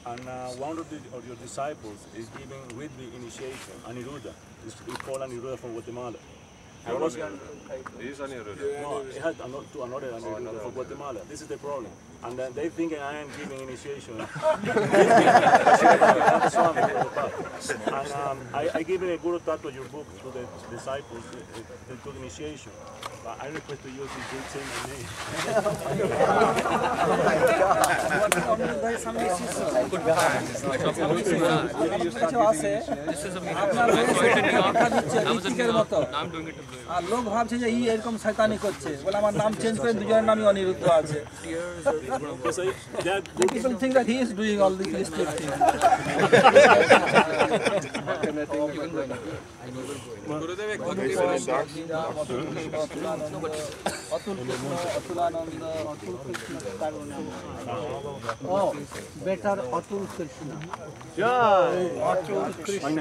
And one of your disciples is giving Ridley initiation, Aniruddha. It's called Aniruddha from Guatemala. He is Aniruddha. No, it has another Aniruddha from Guatemala. This is the problem. And then they think I am giving initiation. And I give a Guru Tattva, your book, to the disciples. They took initiation. But I request to you to say my name. লোক ভাবছে যে এরকম শয়তানি করছে বলে আমার নাম change করে দুজনের নামই অনিরুদ্ধ আছে people think that he is doing all these listed things Gurudev ek oh better Atul Krishna Atul Krishna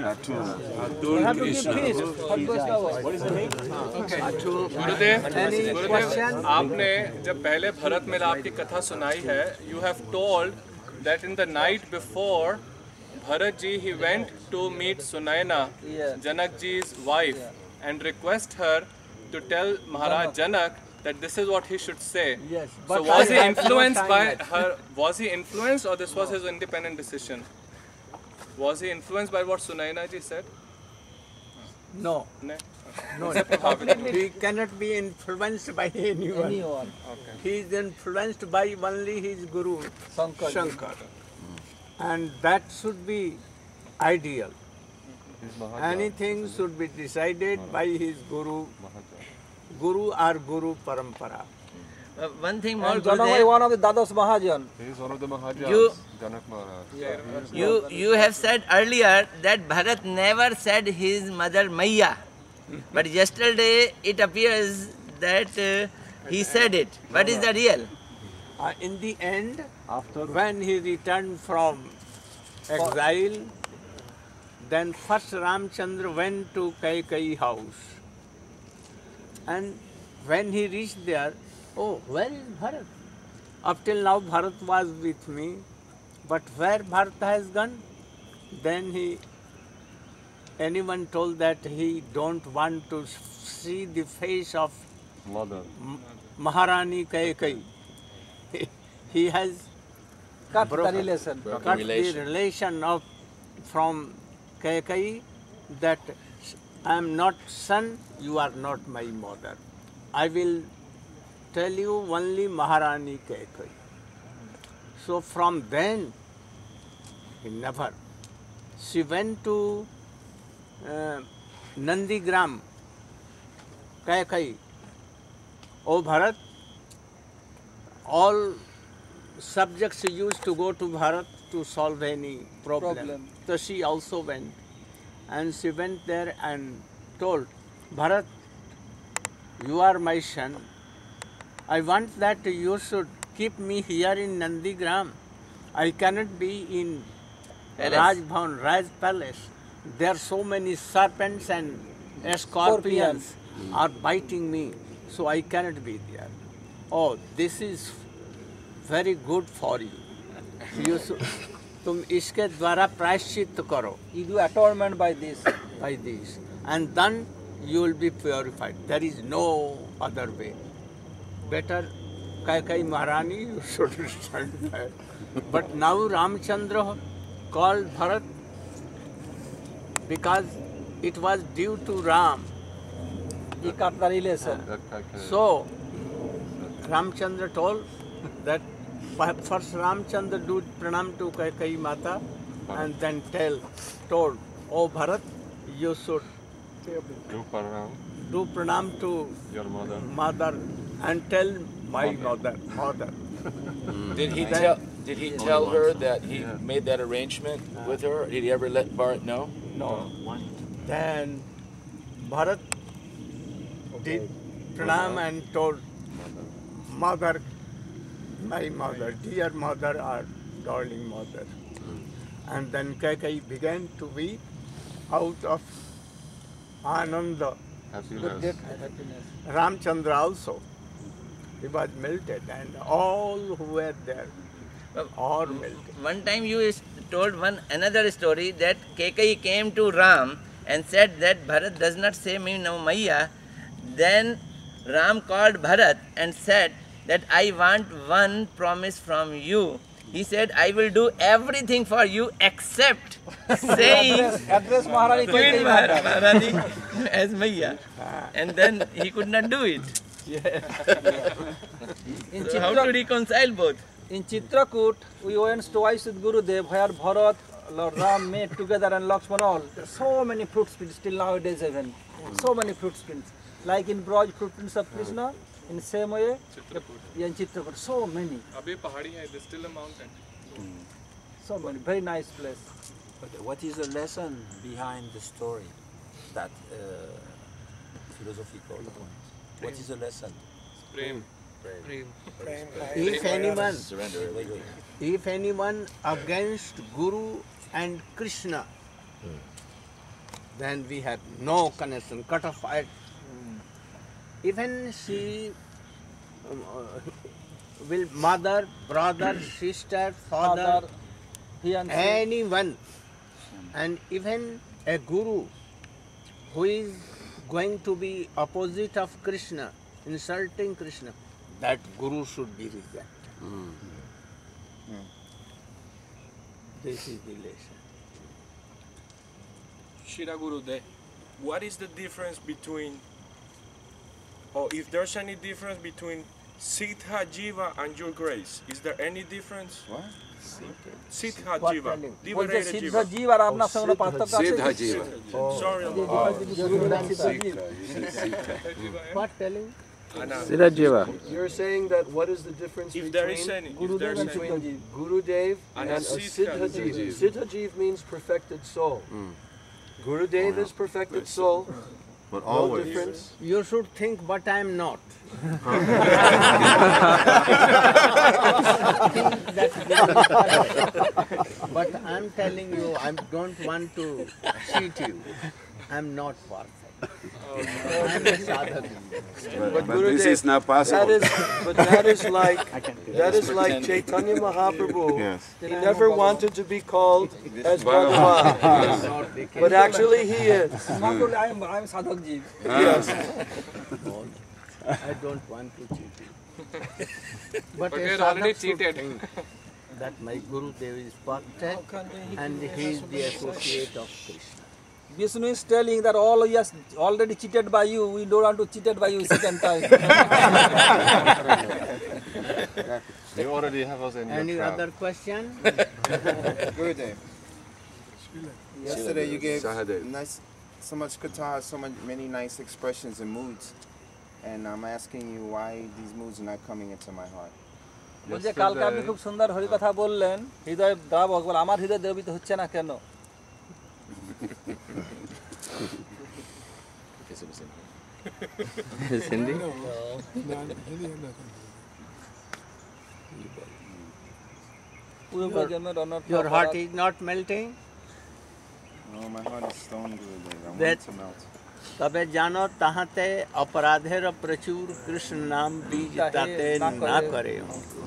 What is the name? गुरुदेव आपने जब पहले भरत मिलाप की कथा सुनाई है, you have told that in the night before Bharat ji he went to meet Sunaina, Janak ji's wife, and request her to tell Maharaj Janak that this is what he should say. Yes, so was he influenced by her? Was he influenced, or this was his independent decision? Was he influenced by what Sunaina ji said? No. No, he cannot be influenced by anyone. Okay. He is influenced by only his Guru, Shankar. And that should be ideal. Anything should be decided by his Guru. Guru or Guru Parampara. One thing more, Janamai, one of the Dadas Mahajan. He is one of the Mahajans, Janak Maharaj. you have said earlier that Bharat never said his mother Maya. But yesterday it appears that he said it. What is the real? In the end, when he returned from exile, then first Ramchandra went to Kaikeyi house. And when he reached there, oh, where is Bharat? Up till now Bharat was with me, but where Bharat has gone? Then anyone told that he don't want to see the face of Mother. Maharani Kaikeyi. He has Cut the broken- relation. cut the relation of from Kaikeyi that I am not son, you are not my mother. I will tell you only Maharani Kaikeyi. So from then, he never. She went to Nandigram, Kaikeyi. Oh Bharat, all subjects used to go to Bharat to solve any problem. So she also went. And she went there and told, Bharat, you are my son. I want that you should keep me here in Nandigram. I cannot be in Raj Bhavan, Raj Palace. There are so many serpents and scorpions are biting me, so I cannot be there. Oh, this is very good for you. You should, तुम इसके द्वारा प्रायश्चित करो. You do atonement by this. By this, and then you will be purified. There is no other way. Better Kaikeyi Maharani, you should stand there. But now Ramchandra called Bharat because it was due to Ram. He cut the relation. So Ramchandra told that first Ramchandra do pranam to Kaikeyi Mata and then told, oh Bharat, you should do pranam to Your mother. mother and tell my mother. Did he tell her that he made that arrangement with her? Did he ever let Bharat know? No. Then Bharat did pranam and told mother, my mother, dear mother or darling mother. And then Kaikeyi began to weep out of Ananda. Happiness. Ramchandra also. He was melted and all who were there are melted. One time you told one another story that Kekai came to Ram and said that Bharat does not say me no Maya. Then Ram called Bharat and said that I want one promise from you. He said, I will do everything for you except saying Address Maharani Queen Kaikeyi Maharani as Maya. And then he could not do it. So how to reconcile both? In Chitrakoot, we went twice with Gurudev, where Bharat, Lord Ram met together and Lakshmana all. So many footprints till nowadays even. So many footprints. Like in Braj, footprints of Krishna, in the same way, in Chitrakoot, so many. अभी पहाड़ी है, there's still a mountain. So many, very nice place. But what is the lesson behind the story? That philosophical point. What is the lesson? Prem. If anyone against Guru and Krishna, then we have no connection, cut off. Even she will mother, brother, sister, father, Fiancé. anyone, and even a guru who is going to be opposite of Krishna, insulting Krishna, that guru should be rejected. This is the lesson. Shira Gurudev, what is the difference between, or if there's any difference between Siddha Jiva and your grace? Is there any difference? What? Siddha What Jiva, telling? বলছে liberated সিদ্ধ Jiva. জীব আর আপনার সঙ্গে কোনো পার্থক্য আছে Sorry, What telling? You're saying that what is the difference if there is between any, if Gurudev there's and any. Siddha জীব Gurudev And and a a Siddha Jiva? Siddha Jiva means perfected soul. Gurudev is perfected soul. But No difference. You should think, but I am not. But I am telling you, I don't want to cheat you. I am not perfect. I am a sadhak. But Gurudev, this is not possible. that is like Chaitanya Mahaprabhu. Yes. He never wanted to be called as Bhagavan, but actually he is. I am sadhak jeev. Yes. I don't want to cheat you. But But a you're already sadhak should cheated. think that my Gurudev is perfect and he is the associate of Krishna. Vishnu is telling that all he has already cheated by you, we don't want to cheated by you second time. You already have us in Any other question? Gurudev, yesterday you gave so much katha, many nice expressions and moods, and I'm asking you why these moods are not coming into my heart. বলছে কালকে আপনি খুব সুন্দর হরি কথা বললেন, হৃদয় দ্রাবক, বলে আমার হৃদয় দ্রবিত হচ্ছে না কেন? Your heart is not melting? No, my heart is stone, Gurudev. I want That- it to melt. তবে জানো তাহাতে অপরাধের প্রচুর কৃষ্ণ নাম বীজ তাতে না করে।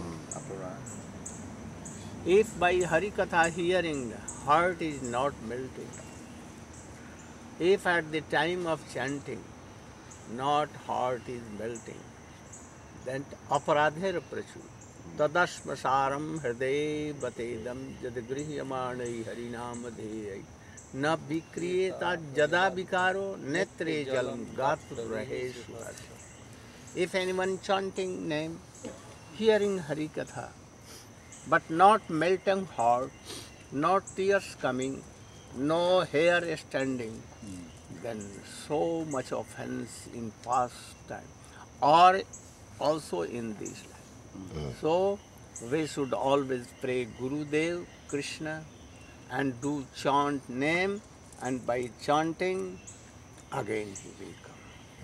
If by Hari Katha hearing heart is not melting, if at the time of chanting not heart is melting, then aparadher prachur tadashmasaram hriday batedam jad grihyamani harinam dheyai na vikriyeta jada vikaro netre jalam gatra rahe suhar. If anyone chanting name, hearing Hari Katha, but not melting heart, not tears coming, no hair standing, then so much offense in past time or also in this life. So we should always pray Gurudev, Krishna, and do chant name, and by chanting again he will come.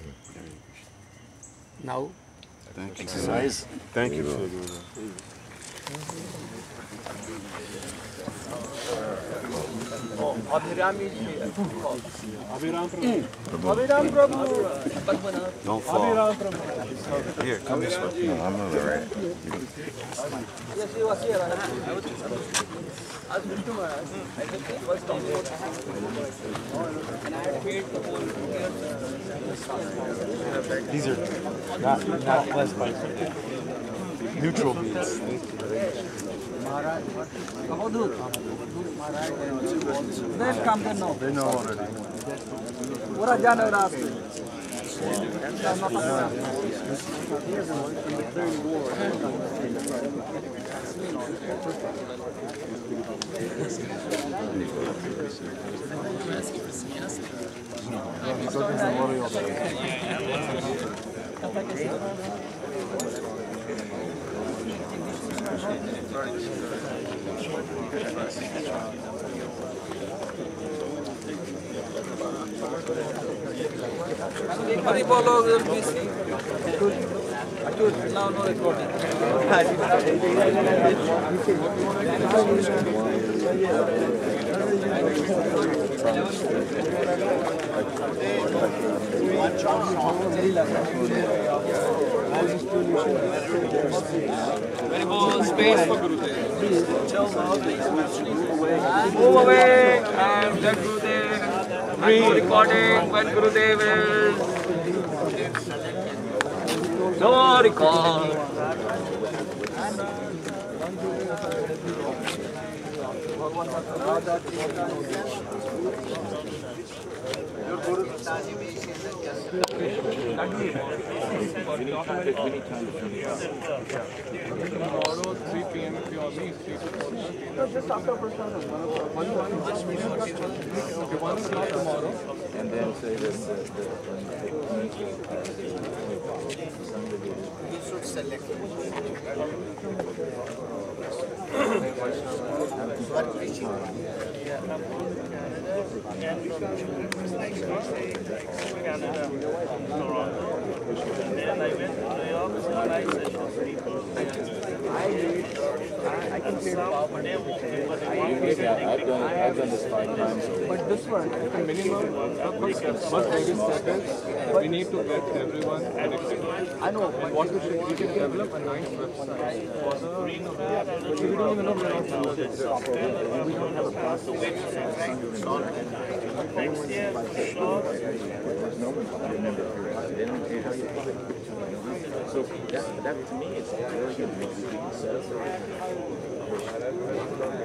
Now Thank you. Exercise. Thank you. Abhiram is here. Abhiram Prabhu. Abhiram Prabhu. Don't fall. Here, come this way. No, I'm on the right. Yes, he was here. As Vishnu Maharaj, I think he was talking about and I had paid the whole These are not blessed by neutral beads. They'll come, they know. They know already. Ora jane ora aase. Hari Bolo will be seen. Now no recording. Very full space for Gurudev. Move away and let Gurudev. No recording when Gurudev is. No record. Tomorrow 3 p.m. if you all meet. Just after Prasad. 1 o'clock tomorrow. And then say this. You should select what preaching. I've done this 5 times. But this one, the minimum first 30 seconds, we need to get everyone connected. I know, but what we can develop a nice website for the. We don't even know where else to use it. We don't have a process. So that to me is very good. It makes people set up.